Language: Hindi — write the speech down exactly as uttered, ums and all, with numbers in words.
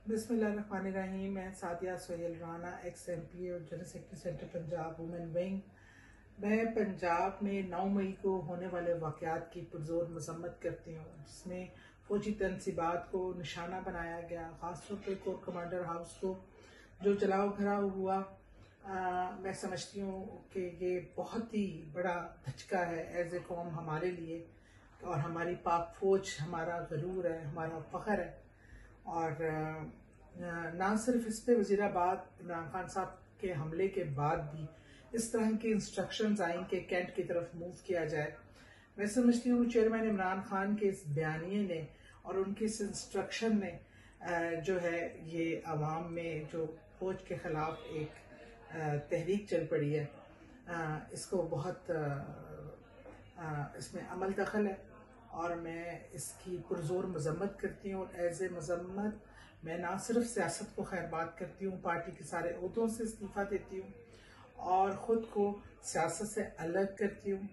बिस्मिल्लाहिर्रहमानिर्रहीम। मैं Sadia Sohail Rana, ex M P और general secretary centre Punjab women wing. मैं पंजाब में नौ मई को होने वाले वाक़यात की पुरजोर मजम्मत करती हूँ, जिसमें फौजी तनसीबात को निशाना बनाया गया, ख़ासतौर पर कोर कमांडर हाउस को जो जलाओ घराव हुआ। आ, मैं समझती हूँ कि ये बहुत ही बड़ा धचका है एज ए कौम हमारे लिए, और हमारी पाक फौज हमारा गरूर है, हमारा फ़ख्र है। और ना सिर्फ इस पे वज़ीराबाद इमरान खान साहब के हमले के बाद भी इस तरह की इंस्ट्रक्शंस आई कि कैंट की तरफ मूव किया जाए। मैं समझती हूँ चेयरमैन इमरान खान के इस बयानिए ने और उनके इस इंस्ट्रक्शन ने जो है ये आवाम में जो फौज के ख़िलाफ़ एक तहरीक चल पड़ी है, इसको बहुत इसमें अमल दखल है और मैं इसकी पुरजोर मजम्मत करती हूँ। और एज ए मजम्मत मैं ना सिर्फ सियासत को खैर बात करती हूँ, पार्टी के सारे ओहदों से इस्तीफ़ा देती हूँ और ख़ुद को सियासत से अलग करती हूँ।